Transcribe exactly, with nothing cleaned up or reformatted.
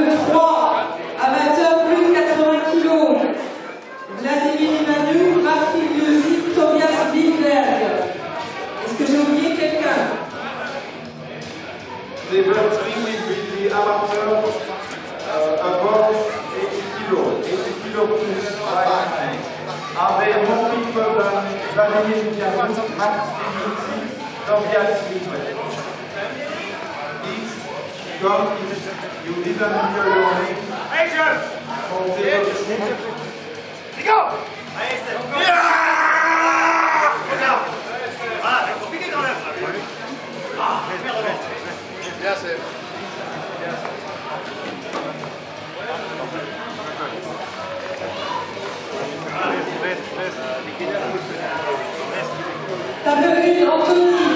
Table trois, amateur plus de quatre-vingts kilos. Vladimir Emmanuel, Martin Music, Tobias Lindberg. Est-ce que j'ai oublié quelqu'un? Table three will be the amateur uh, above eighty kilos, eighty kilos plus five. Are there more people than Vladimir Emmanuel, Martin Music, Tobias Lindberg? Please come if you didn't hear your name. Action! For table three. Go! Allez, c'est bon. Regarde. Voilà, il faut piquer dans l'air. Ah, merde, merde. Bien, c'est... Table un, Anthony.